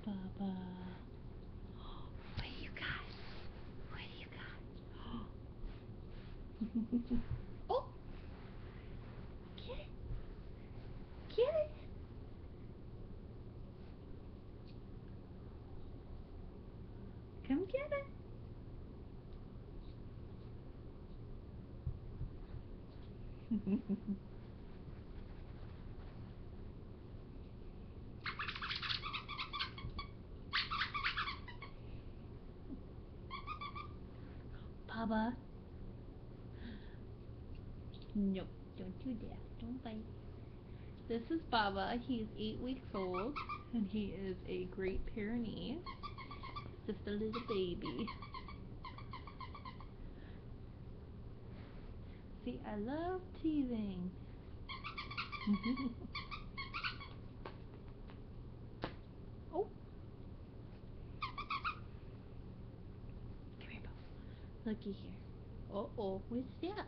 Baba. What do you got? What do you got? Oh! Get it! Get it! Come get it! Baba. Nope, don't do that. Don't bite. This is Baba. He's 8 weeks old, and he is a Great Pyrenees. Just a little baby. See, I love teething. Oh! Come here, Baba. Looky here. Uh-oh, what's that?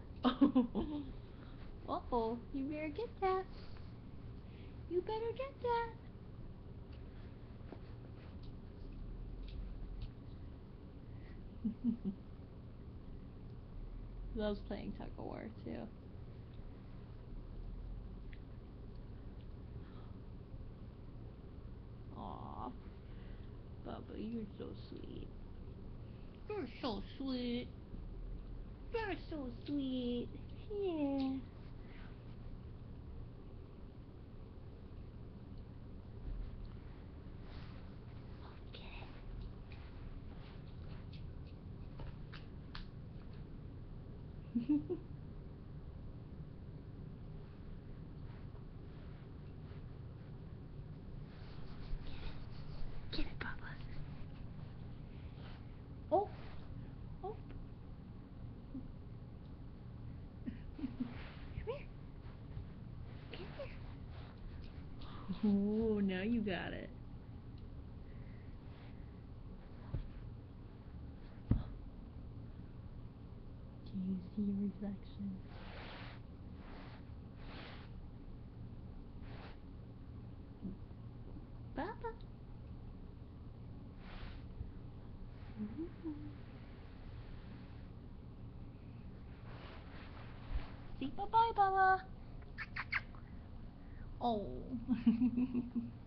Uh-oh, you better get that. You better get that. Loves playing tug of war too. Aw, Baba, you're so sweet. You're so sweet. You're so sweet. Yeah. Get it. Get it, Baba. Oh. Oh. Come here. Come here. Oh, now you got it. Do you see your reflection? Baba. Say bye-bye, Baba. Oh.